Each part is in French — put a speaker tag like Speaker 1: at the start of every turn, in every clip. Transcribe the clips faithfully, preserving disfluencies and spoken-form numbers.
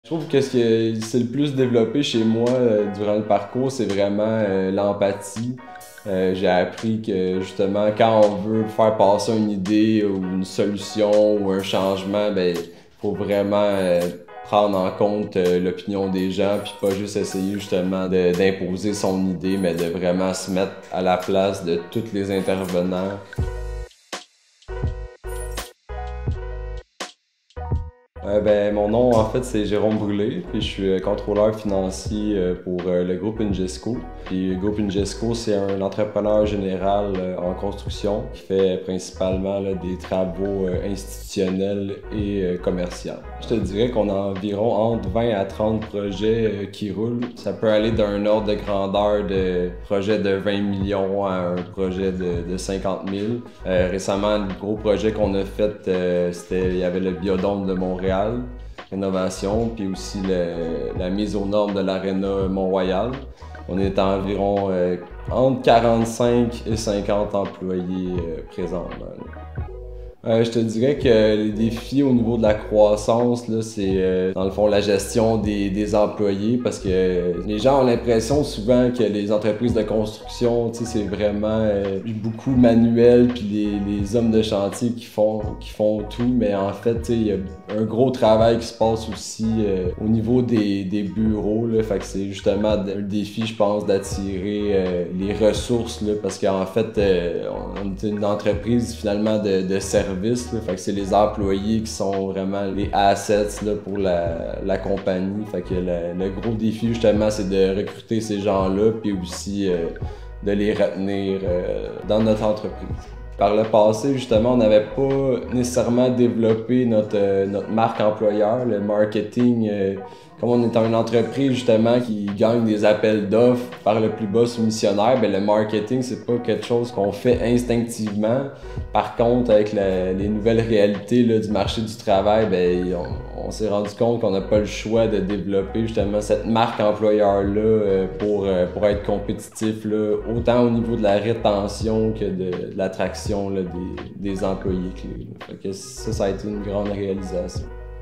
Speaker 1: Je trouve que ce qui s'est le plus développé chez moi euh, durant le parcours, c'est vraiment euh, l'empathie. Euh, j'ai appris que justement, quand on veut faire passer une idée ou une solution ou un changement, ben, faut vraiment euh, prendre en compte euh, l'opinion des gens, puis pas juste essayer justement de- d'imposer son idée, mais de vraiment se mettre à la place de tous les intervenants. Euh, ben, mon nom, en fait, c'est Jérôme Brûlé, puis je suis euh, contrôleur financier euh, pour euh, le groupe Ingesco. Puis le groupe Ingesco, c'est un entrepreneur général euh, en construction qui fait principalement là, des travaux euh, institutionnels et euh, commerciaux. Je te dirais qu'on a environ entre vingt à trente projets euh, qui roulent. Ça peut aller d'un ordre de grandeur de projet de vingt millions à un projet de, de cinquante mille. Euh, récemment, le gros projet qu'on a fait, euh, c'était, il y avait le Biodôme de Montréal, rénovation, puis aussi le, la mise aux normes de l'Aréna Mont-Royal. On est à environ euh, entre quarante-cinq et cinquante employés euh, présentement. Là. Euh, je te dirais que les défis au niveau de la croissance, là, c'est euh, dans le fond la gestion des, des employés parce que euh, les gens ont l'impression souvent que les entreprises de construction, tu sais, c'est vraiment euh, beaucoup manuel puis les, les hommes de chantier qui font, qui font tout, mais en fait, tu sais, il y a un gros travail qui se passe aussi euh, au niveau des, des bureaux, là, fait que c'est justement un défi, je pense, d'attirer euh, les ressources, là, parce qu'en fait, euh, on est une entreprise finalement de, de services. Là, fait que c'est les employés qui sont vraiment les assets là, pour la, la compagnie. Fait que le, le gros défi justement c'est de recruter ces gens-là puis aussi euh, de les retenir euh, dans notre entreprise. Par le passé, justement, on n'avait pas nécessairement développé notre, euh, notre marque employeur, le marketing. Euh, comme on est une entreprise, justement, qui gagne des appels d'offres par le plus bas soumissionnaire, bien, le marketing, c'est pas quelque chose qu'on fait instinctivement. Par contre, avec la, les nouvelles réalités là, du marché du travail, bien, on, on s'est rendu compte qu'on n'a pas le choix de développer, justement, cette marque employeur-là euh, pour, euh, pour être compétitif, là, autant au niveau de la rétention que de, de l'attraction là, des, des employés clés. Là. Fait que ça, ça a été une grande réalisation.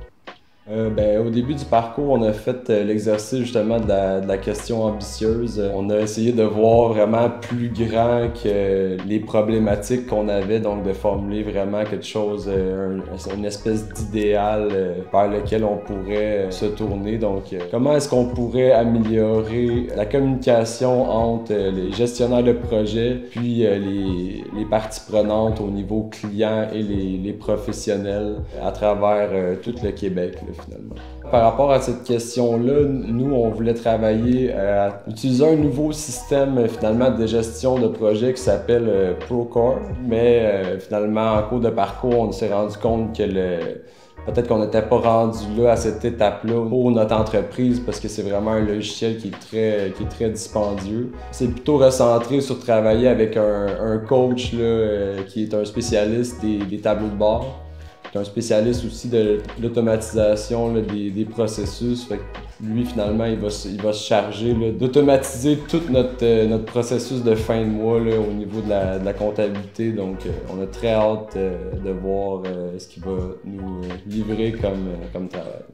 Speaker 1: Euh, ben, au début du parcours, on a fait euh, l'exercice justement de la, de la question ambitieuse. Euh, on a essayé de voir vraiment plus grand que les problématiques qu'on avait, donc de formuler vraiment quelque chose, euh, un, une espèce d'idéal euh, vers lequel on pourrait euh, se tourner. Donc, euh, comment est-ce qu'on pourrait améliorer la communication entre euh, les gestionnaires de projet, puis euh, les, les parties prenantes au niveau client et les, les professionnels à travers euh, tout le Québec. Là. Finalement. Par rapport à cette question-là, nous, on voulait travailler à utiliser un nouveau système finalement de gestion de projet qui s'appelle euh, Procore, mais euh, finalement, en cours de parcours, on s'est rendu compte que le peut-être qu'on n'était pas rendu là à cette étape-là pour notre entreprise parce que c'est vraiment un logiciel qui est très, qui est très dispendieux. C'est plutôt recentré sur travailler avec un, un coach là, euh, qui est un spécialiste des, des tableaux de bord. C'est un spécialiste aussi de l'automatisation des, des processus. Fait que lui, finalement, il va, il va se charger d'automatiser tout notre, euh, notre processus de fin de mois là, au niveau de la, de la comptabilité. Donc, euh, on a très hâte euh, de voir euh, ce qu'il va nous euh, livrer comme, euh, comme travail.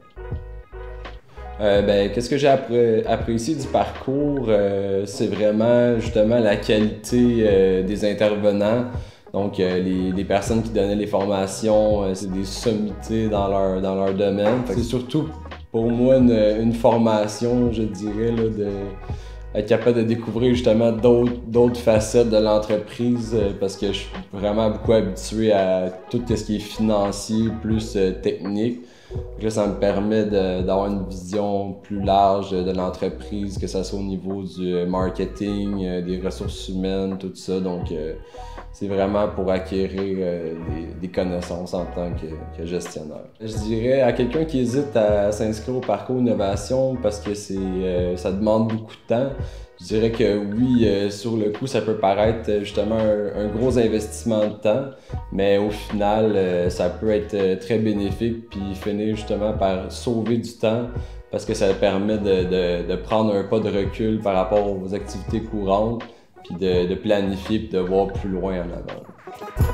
Speaker 1: Euh, ben, qu'est-ce que j'ai appré apprécié du parcours? Euh, c'est vraiment justement la qualité euh, des intervenants. Donc, euh, les, les personnes qui donnaient les formations, euh, c'est des sommités dans leur, dans leur domaine. C'est surtout pour moi une, une formation, je dirais, là, de être capable de découvrir justement d'autres facettes de l'entreprise euh, parce que je suis vraiment beaucoup habitué à tout ce qui est financier plus euh, technique. Là, ça me permet d'avoir une vision plus large de l'entreprise, que ce soit au niveau du marketing, euh, des ressources humaines, tout ça. Donc, euh, c'est vraiment pour acquérir euh, des, des connaissances en tant que, que gestionnaire. Je dirais à quelqu'un qui hésite à s'inscrire au parcours innovation parce que c'est, euh, ça demande beaucoup de temps, je dirais que oui, euh, sur le coup, ça peut paraître justement un, un gros investissement de temps, mais au final, euh, ça peut être euh, très bénéfique puis finir justement par sauver du temps parce que ça permet de, de, de prendre un pas de recul par rapport aux activités courantes puis de, de planifier puis de voir plus loin en avant.